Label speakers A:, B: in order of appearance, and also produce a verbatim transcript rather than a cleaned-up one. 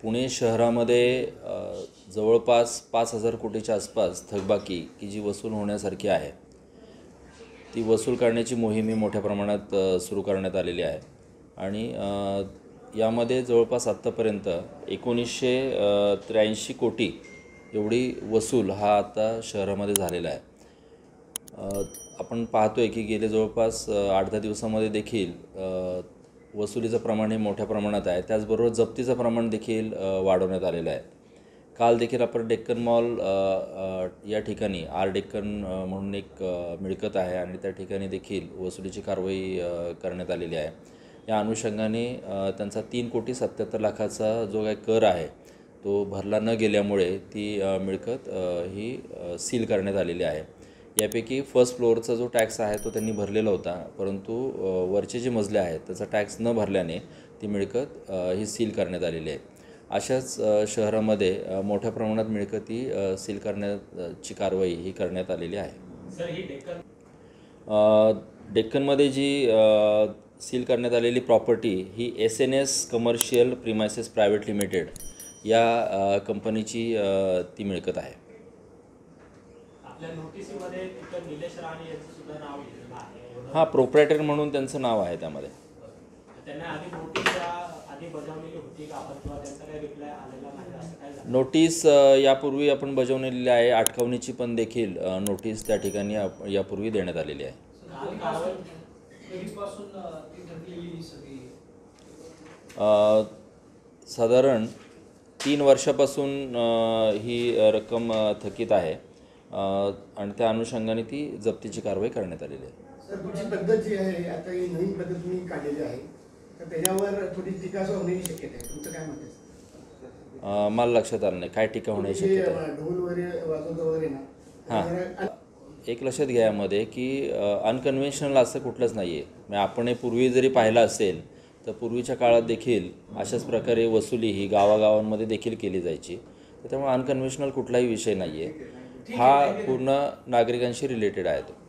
A: पुणे शहरामध्ये जवळपास पाच हजार कोटीच्या आसपास थकबाकी की जी वसूल होण्यासारखी आहे ती वसूल करण्याची मोहीम ही मोठ्या प्रमाणात सुरू करण्यात आलेली आहे आणि यामध्ये जवळपास आत्तापर्यंत एकोणीसशे त्र्याऐंशी कोटी एवढी वसूल हा आता शहरामध्ये झालेला आहे। आपण पाहतो आहे की गेले जवळपास आठ दहा दिवसामध्ये देखील वसुलीचं प्रमाण हे मोठ्या प्रमाणात आहे। त्याचबरोबर जप्तीचं प्रमाण देखील वाढवण्यात आलेलं आहे। काल देखील आपण डेक्कन मॉल या ठिकाणी आर डेक्कन म्हणून एक मिळकत आहे आणि त्या ठिकाणी देखील वसुलीची कारवाई करण्यात आलेली आहे। या अनुषंगाने त्यांचा तीन कोटी सत्त्याहत्तर लाखाचा जो काही कर आहे तो भरला न गेल्यामुळे ती मिळकत ही सील करण्यात आलेली आहे। यापैकी फर्स्ट फ्लोअरचा जो टॅक्स आहे तो त्यांनी भरलेला होता, परंतु वरचे जे मजले आहेत त्याचा टॅक्स न भरल्याने ती मिळकत ही सील करण्यात आलेली आहे। अशाच शहरामध्ये मोठ्या प्रमाणात मिळकती सील करण्याची कारवाई ही करण्यात आलेली आहे।
B: सर ही डेक्कन
A: डेक्कनमध्ये जी सील करण्यात आलेली प्रॉपर्टी ही S N S commercial premises private limited या कंपनीची ती मिळकत आहे।
B: आपल्या नोटिसीमध्ये तिथं निलेश राणे यांचं सुद्धा नाव लिहिलेलं आहे।
A: हां, प्रोप्रायटर म्हणून त्यांचं नाव आहे त्यामध्ये।
B: त्यांना आधी नोटीस आधी बजावलेली होती का आपण किंवा त्यांचा काही रिप्लाय आलेला नाही असं काय झालं?
A: नोटीस यापूर्वी आपण बजावलेली आहे। अटकावणीची पण देखील नोटीस त्या ठिकाणी यापूर्वी देण्यात आलेली आहे। साधारण तीन वर्षापासून ही रक्कम थकीत आहे आणि त्या अनुषंगाने ती जप्तीची कारवाई करण्यात आलेली आहे।
C: सर, तुमची पद्धत जी आहे आता ही नवीन पद्धत तुम्ही काढलेली आहे तर त्याच्यावर थोडी टीका होण्याची शक्यता आहे, तुमचं काय मत आहे?
A: मला लक्षात आलं नाही काय टीका होण्याची शक्यता आहे?
C: ढोल वगैरे वाजवत वगैरे ना
A: हां, एक लक्षात घ्या यामध्ये की अनकन्व्हेन्शनल असं कुठलंच नाही आहे। म्हणजे आपण हे पूर्वी जरी पाहिलं असेल तर पूर्वीच्या काळात देखील अशाच प्रकारे वसुली ही गावागावांमध्ये देखील केली जायची। त्यामुळे अनकन्व्हेन्शनल कुठलाही विषय नाही आहे, हा पूर्ण नागरिकांशी रिलेटेड आहे तो।